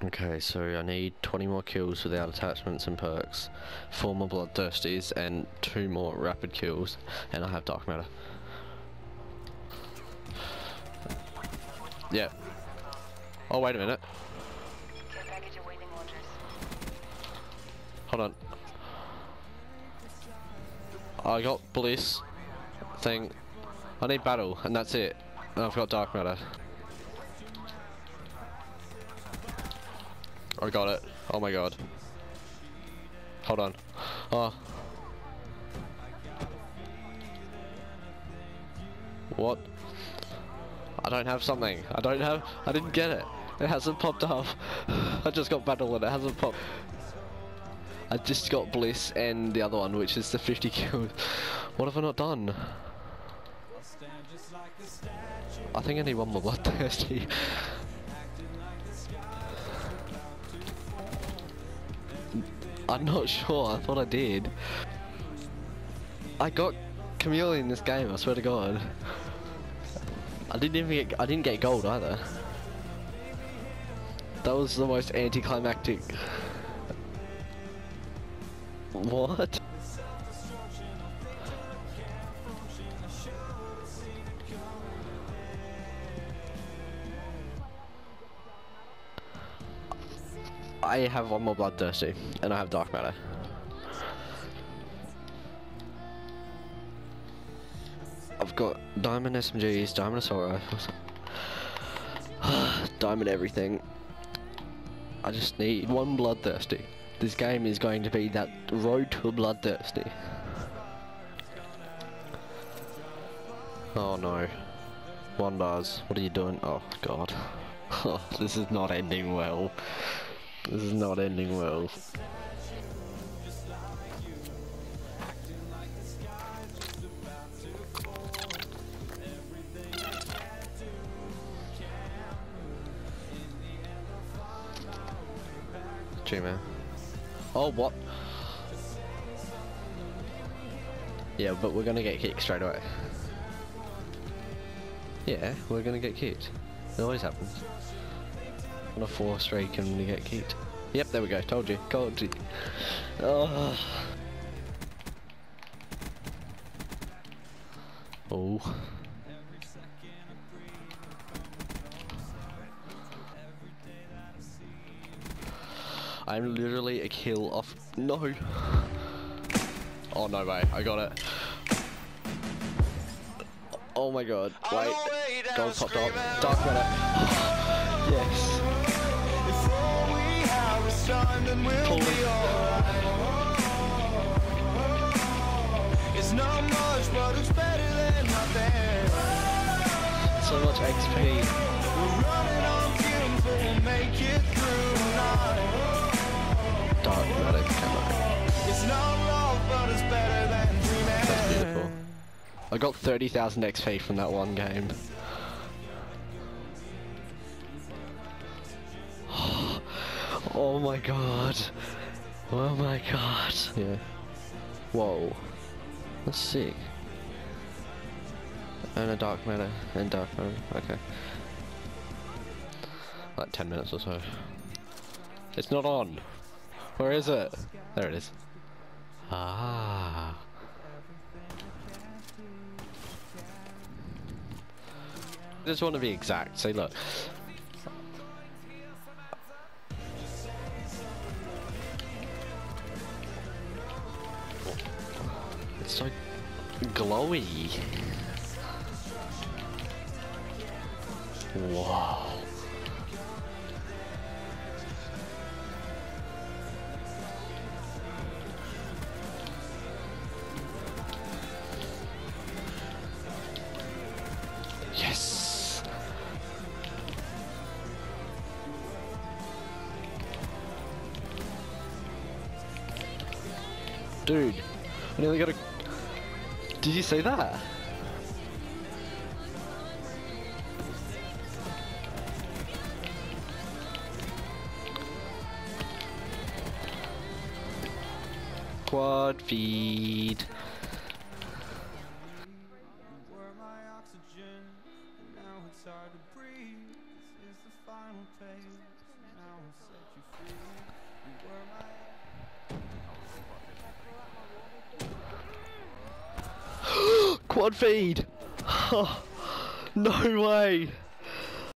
Okay, so I need 20 more kills without attachments and perks, 4 more bloodthirsties, and 2 more rapid kills, and I have dark matter. Yeah. Oh, wait a minute. Hold on. I got bliss thing. I need battle, and that's it. And I've got dark matter. I got it. Oh my god. Hold on. Oh. What? I don't have something. I didn't get it. It hasn't popped up. I just got battle and it hasn't popped. I just got bliss and the other one, which is the 50 kills. What have I not done? I think I need one more bloodthirsty. I'm not sure. I thought I did. I got chameleon in this game. I swear to God. I didn't get gold either. That was the most anticlimactic. What? I have one more bloodthirsty, and I have dark matter. I've got diamond SMGs, diamond assault rifles, diamond everything. I just need one bloodthirsty. This game is going to be that road to a bloodthirsty. Oh no. One bars. What are you doing? Oh god. Oh, this is not ending well. This is not ending well. Gee, man. Oh, what? Yeah, but we're gonna get kicked straight away. Yeah, we're gonna get kicked. It always happens. On a 4 streak and we get kicked. Yep, there we go. Told you. Told you. Oh. Oh. I'm literally a kill off. No. Oh no way! I got it. Oh my god! Wait. Gold popped up. Dark matter. Yes. It's not much, but it's better than nothing. So much XP. We're running on fumes, but we'll make it through tonight. Dark matter camo. It's not love, but it's better than dreaming. That's beautiful. I got 30,000 XP from that one game. Oh my god. Oh my god. Yeah. Whoa. That's sick. And a dark matter. And dark matter. Okay. Like 10 minutes or so. It's not on. Where is it? There it is. Ah. I just want to be exact. Say, look. It's so glowy. Wow. Yes. Dude, I nearly got a... Did you see that? Quad feed. Now it's hard to breathe. This is the final page. Now I'm Quad feed! Oh, no way!